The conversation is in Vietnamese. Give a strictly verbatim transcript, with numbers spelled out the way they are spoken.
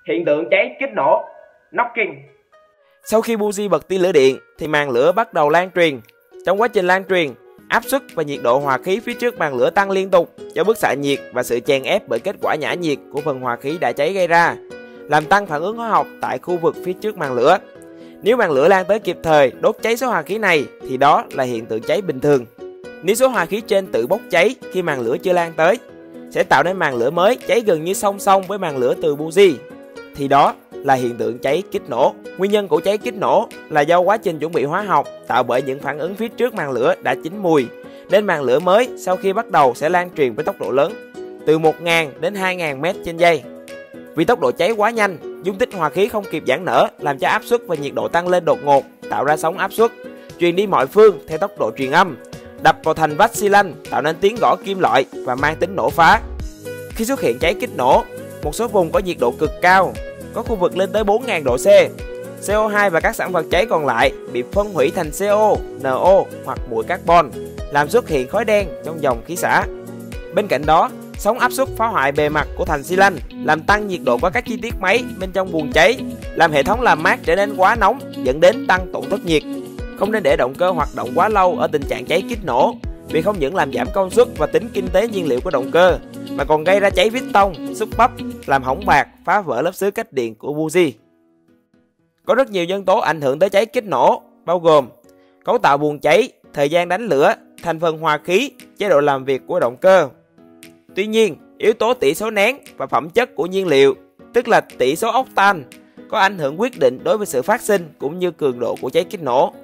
Hiện tượng cháy kích nổ, knocking. Sau khi buji bật tia lửa điện thì màn lửa bắt đầu lan truyền. Trong quá trình lan truyền, áp suất và nhiệt độ hòa khí phía trước màn lửa tăng liên tục do bức xạ nhiệt và sự chèn ép bởi kết quả nhả nhiệt của phần hòa khí đã cháy gây ra, làm tăng phản ứng hóa học tại khu vực phía trước màn lửa. Nếu màn lửa lan tới kịp thời đốt cháy số hòa khí này thì đó là hiện tượng cháy bình thường. Nếu số hòa khí trên tự bốc cháy khi màn lửa chưa lan tới, sẽ tạo nên màn lửa mới cháy gần như song song với màn lửa từ buji, thì đó là hiện tượng cháy kích nổ. Nguyên nhân của cháy kích nổ là do quá trình chuẩn bị hóa học tạo bởi những phản ứng phía trước màn lửa đã chín mùi, nên màn lửa mới sau khi bắt đầu sẽ lan truyền với tốc độ lớn, từ một nghìn đến hai nghìn mét trên giây. Vì tốc độ cháy quá nhanh, dung tích hòa khí không kịp giãn nở làm cho áp suất và nhiệt độ tăng lên đột ngột, tạo ra sóng áp suất truyền đi mọi phương theo tốc độ truyền âm, đập vào thành vách xi lanh tạo nên tiếng gõ kim loại và mang tính nổ phá. Khi xuất hiện cháy kích nổ, một số vùng có nhiệt độ cực cao, có khu vực lên tới bốn nghìn độ C. xê o hai và các sản vật cháy còn lại bị phân hủy thành xê o, en o hoặc bụi carbon, làm xuất hiện khói đen trong dòng khí xả. Bên cạnh đó, sóng áp suất phá hoại bề mặt của thành xi lanh, làm tăng nhiệt độ của các chi tiết máy bên trong buồng cháy, làm hệ thống làm mát trở nên quá nóng, dẫn đến tăng tổn thất nhiệt. Không nên để động cơ hoạt động quá lâu ở tình trạng cháy kích nổ, vì không những làm giảm công suất và tính kinh tế nhiên liệu của động cơ, mà còn gây ra cháy piston, xúc bắp, làm hỏng bạc, phá vỡ lớp xứ cách điện của buji. Có rất nhiều nhân tố ảnh hưởng tới cháy kích nổ, bao gồm cấu tạo buồng cháy, thời gian đánh lửa, thành phần hòa khí, chế độ làm việc của động cơ. Tuy nhiên, yếu tố tỷ số nén và phẩm chất của nhiên liệu, tức là tỷ số octan, có ảnh hưởng quyết định đối với sự phát sinh cũng như cường độ của cháy kích nổ.